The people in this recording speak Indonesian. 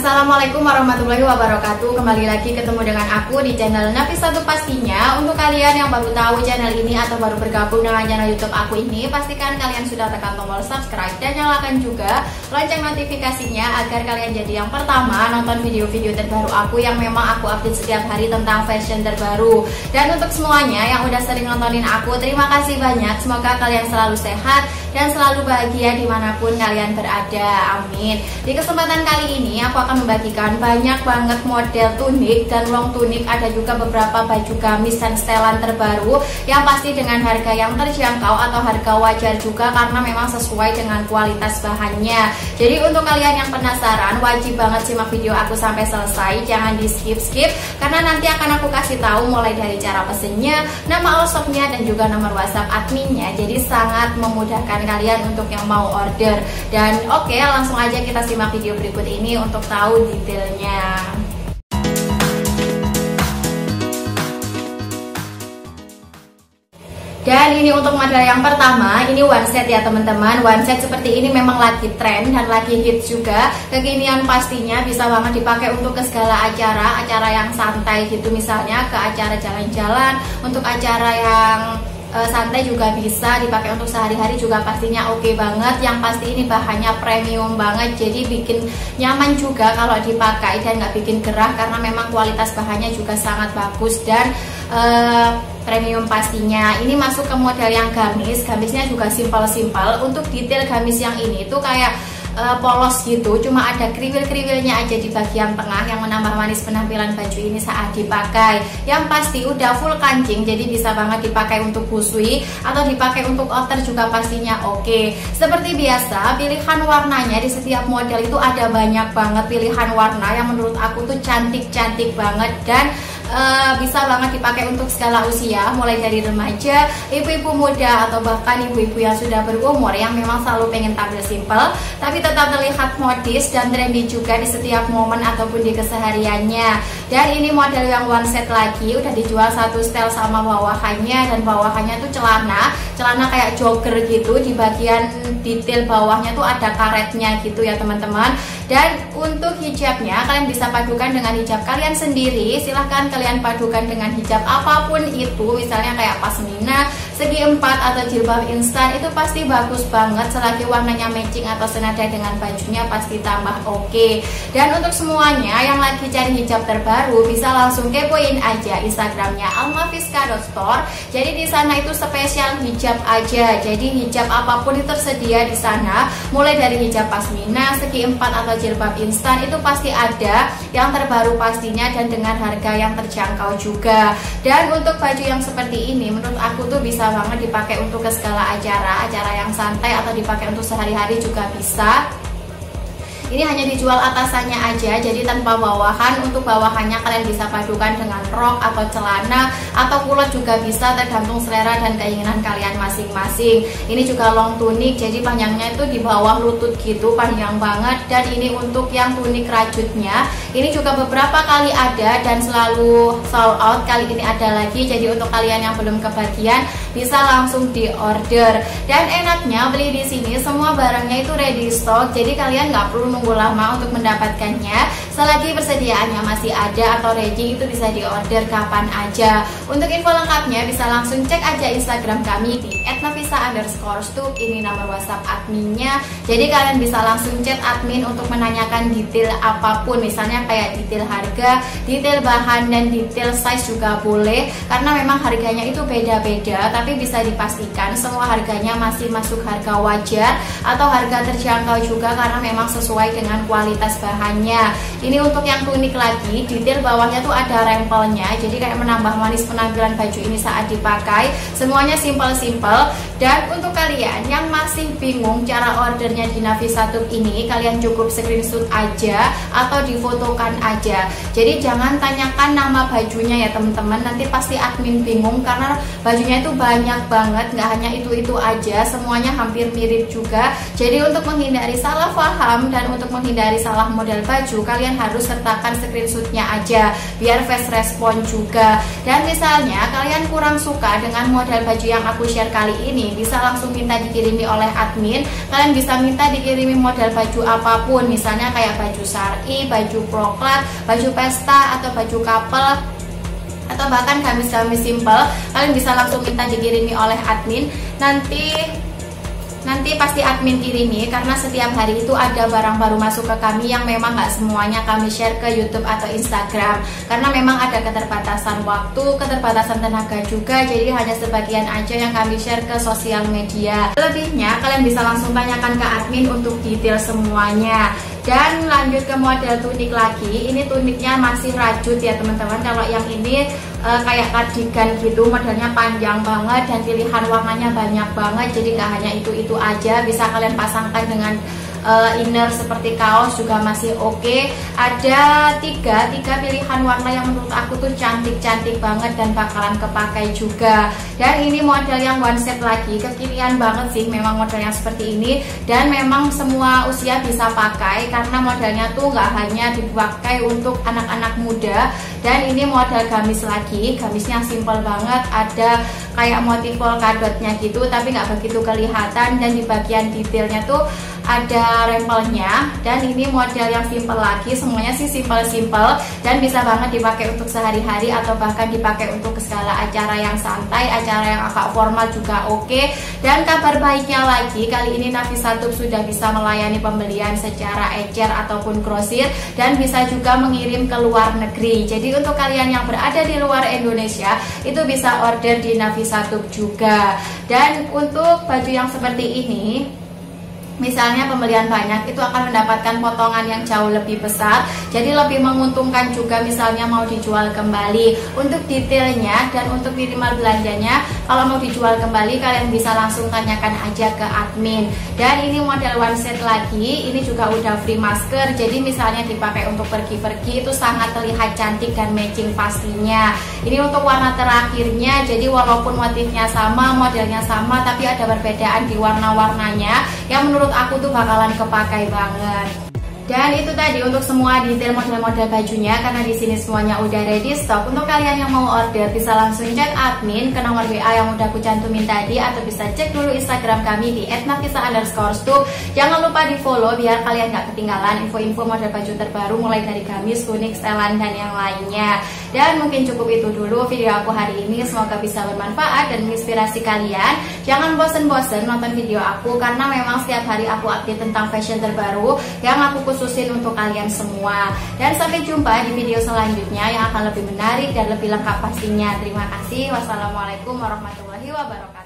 Assalamualaikum warahmatullahi wabarakatuh. Kembali lagi ketemu dengan aku di channel Nafisa pastinya. Untuk kalian yang baru tahu channel ini atau baru bergabung dengan channel YouTube aku ini, pastikan kalian sudah tekan tombol subscribe dan nyalakan juga lonceng notifikasinya agar kalian jadi yang pertama nonton video-video terbaru aku yang memang aku update setiap hari tentang fashion terbaru. Dan untuk semuanya yang udah sering nontonin aku, terima kasih banyak. Semoga kalian selalu sehat dan selalu bahagia dimanapun kalian berada. Amin. Di kesempatan kali ini aku akan membagikan banyak banget model tunik dan long tunik, ada juga beberapa baju gamis dan setelan terbaru yang pasti dengan harga yang terjangkau atau harga wajar juga karena memang sesuai dengan kualitas bahannya. Jadi untuk kalian yang penasaran, wajib banget simak video aku sampai selesai, jangan di skip karena nanti akan aku kasih tahu mulai dari cara pesennya, nama all shopnya dan juga nomor WhatsApp adminnya. Jadi sangat memudahkan kalian untuk yang mau order. Dan oke, langsung aja kita simak video berikut ini untuk tahu detailnya. Dan ini untuk model yang pertama, ini one set ya teman-teman. One set seperti ini memang lagi tren dan lagi hits juga. Kekinian pastinya bisa banget dipakai untuk ke segala acara yang santai gitu, misalnya ke acara jalan-jalan, untuk acara yang santai juga bisa dipakai, untuk sehari-hari juga pastinya oke banget. Yang pasti ini bahannya premium banget, jadi bikin nyaman juga kalau dipakai dan nggak bikin gerah karena memang kualitas bahannya juga sangat bagus dan premium pastinya. Ini masuk ke model yang gamisnya juga simpel-simpel. Untuk detail gamis yang ini tuh kayak polos gitu, cuma ada kriwil-kriwilnya aja di bagian tengah yang menambah manis penampilan baju ini saat dipakai. Yang pasti udah full kancing, jadi bisa banget dipakai untuk busui atau dipakai untuk outer juga pastinya oke. Seperti biasa, pilihan warnanya di setiap model itu ada banyak banget pilihan warna yang menurut aku tuh cantik-cantik banget dan bisa banget dipakai untuk segala usia, mulai dari remaja, ibu-ibu muda atau bahkan ibu-ibu yang sudah berumur yang memang selalu pengen tampil simple tapi tetap terlihat modis dan trendy juga di setiap momen ataupun di kesehariannya. Dan ini model yang one set lagi, udah dijual satu style sama bawahannya, dan bawahannya tuh celana kayak jogger gitu. Di bagian detail bawahnya tuh ada karetnya gitu ya teman-teman. Dan untuk hijabnya kalian bisa padukan dengan hijab kalian sendiri, silahkan kalian padukan dengan hijab apapun itu, misalnya kayak pasmina, segi 4 atau jilbab instan, itu pasti bagus banget selagi warnanya matching atau senada dengan bajunya, pasti tambah oke. Dan untuk semuanya yang lagi cari hijab terbaru bisa langsung kepoin aja Instagramnya almafiska.store. Jadi di sana itu spesial hijab aja, jadi hijab apapun itu tersedia di sana, mulai dari hijab pasmina, segi 4 atau jilbab instan, itu pasti ada yang terbaru pastinya dan dengan harga yang terjangkau juga. Dan untuk baju yang seperti ini menurut aku tuh bisa banget dipakai untuk ke segala acara yang santai atau dipakai untuk sehari-hari juga bisa. Ini hanya dijual atasannya aja, jadi tanpa bawahan. Untuk bawahannya kalian bisa padukan dengan rok atau celana atau kulot juga bisa, tergantung selera dan keinginan kalian masing-masing. Ini juga long tunik, jadi panjangnya itu di bawah lutut gitu, panjang banget. Dan ini untuk yang tunik rajutnya, ini juga beberapa kali ada dan selalu sold out. Kali ini ada lagi, jadi untuk kalian yang belum kebagian bisa langsung di order. Dan enaknya beli di sini semua barangnya itu ready stock, jadi kalian nggak perlu nunggu lama untuk mendapatkannya. Selagi persediaannya masih ada atau ready, itu bisa di order kapan aja. Untuk info lengkapnya bisa langsung cek aja Instagram kami di @nafisa_stup. Ini nomor WhatsApp adminnya, jadi kalian bisa langsung chat admin untuk menanyakan detail apapun, misalnya kayak detail harga, detail bahan, dan detail size juga boleh, karena memang harganya itu beda-beda, tapi bisa dipastikan semua harganya masih masuk harga wajar atau harga terjangkau juga karena memang sesuai dengan kualitas bahannya. Ini untuk yang tunik lagi, detail bawahnya tuh ada rempelnya, jadi kayak menambah manis penampilan baju ini saat dipakai. Semuanya simple-simple. Dan untuk kalian yang masih bingung cara ordernya di Nafisa ini, kalian cukup screenshot aja atau di foto fotokan aja. Jadi jangan tanyakan nama bajunya ya teman-teman, nanti pasti admin bingung karena bajunya itu banyak banget, nggak hanya itu aja, semuanya hampir mirip juga. Jadi untuk menghindari salah paham dan untuk menghindari salah model baju, kalian harus sertakan screenshotnya aja biar fast respon juga. Dan misalnya kalian kurang suka dengan model baju yang aku share kali ini, bisa langsung minta dikirimi oleh admin. Kalian bisa minta dikirimi model baju apapun, misalnya kayak baju syari, baju proklat, baju pesta, atau baju couple, atau bahkan gamis-gamis simple. Kalian bisa langsung minta dikirimi oleh admin. Nanti pasti admin kirimi, karena setiap hari itu ada barang baru masuk ke kami yang memang nggak semuanya kami share ke YouTube atau Instagram, karena memang ada keterbatasan waktu, keterbatasan tenaga juga, jadi hanya sebagian aja yang kami share ke sosial media. Lebihnya kalian bisa langsung tanyakan ke admin untuk detail semuanya. Dan lanjut ke model tunik lagi, ini tuniknya masih rajut ya teman-teman. Kalau yang ini kayak cardigan gitu, modelnya panjang banget dan pilihan warnanya banyak banget, jadi nggak hanya itu aja, bisa kalian pasangkan dengan inner seperti kaos juga masih oke. Ada tiga pilihan warna yang menurut aku tuh cantik-cantik banget dan bakalan kepakai juga. Dan ini model yang one set lagi, kekinian banget sih memang modelnya seperti ini, dan memang semua usia bisa pakai karena modelnya tuh nggak hanya dipakai untuk anak-anak muda. Dan ini model gamis lagi, gamisnya simple banget, ada kayak motif polkadotnya gitu tapi nggak begitu kelihatan, dan di bagian detailnya tuh ada rempelnya. Dan ini model yang simple lagi, semuanya sih simple dan bisa banget dipakai untuk sehari-hari atau bahkan dipakai untuk segala acara yang santai, acara yang agak formal juga oke. Dan kabar baiknya lagi, kali ini Nafisa Tube sudah bisa melayani pembelian secara ecer ataupun grosir dan bisa juga mengirim ke luar negeri. Jadi untuk kalian yang berada di luar Indonesia itu bisa order di Nafisa Tube juga. Dan untuk baju yang seperti ini, misalnya pembelian banyak itu akan mendapatkan potongan yang jauh lebih besar, jadi lebih menguntungkan juga misalnya mau dijual kembali. Untuk detailnya dan untuk minimal belanjanya, kalau mau dijual kembali kalian bisa langsung tanyakan aja ke admin. Dan ini model one set lagi, ini juga udah free masker, jadi misalnya dipakai untuk pergi-pergi itu sangat terlihat cantik dan matching pastinya. Ini untuk warna terakhirnya, jadi walaupun motifnya sama, modelnya sama, tapi ada perbedaan di warna-warnanya yang menurut aku tuh bakalan kepakai banget. Dan itu tadi untuk semua detail model-model bajunya, karena di sini semuanya udah ready stock. Untuk kalian yang mau order bisa langsung cek admin ke nomor WA yang udah aku cantumin tadi, atau bisa cek dulu Instagram kami di @nafisa_tube. Jangan lupa di follow biar kalian gak ketinggalan info-info model baju terbaru mulai dari gamis, tunik, setelan, dan yang lainnya. Dan mungkin cukup itu dulu video aku hari ini, semoga bisa bermanfaat dan menginspirasi kalian. Jangan bosen-bosen nonton video aku, karena memang setiap hari aku update tentang fashion terbaru yang aku khususin untuk kalian semua. Dan sampai jumpa di video selanjutnya yang akan lebih menarik dan lebih lengkap pastinya. Terima kasih. Wassalamualaikum warahmatullahi wabarakatuh.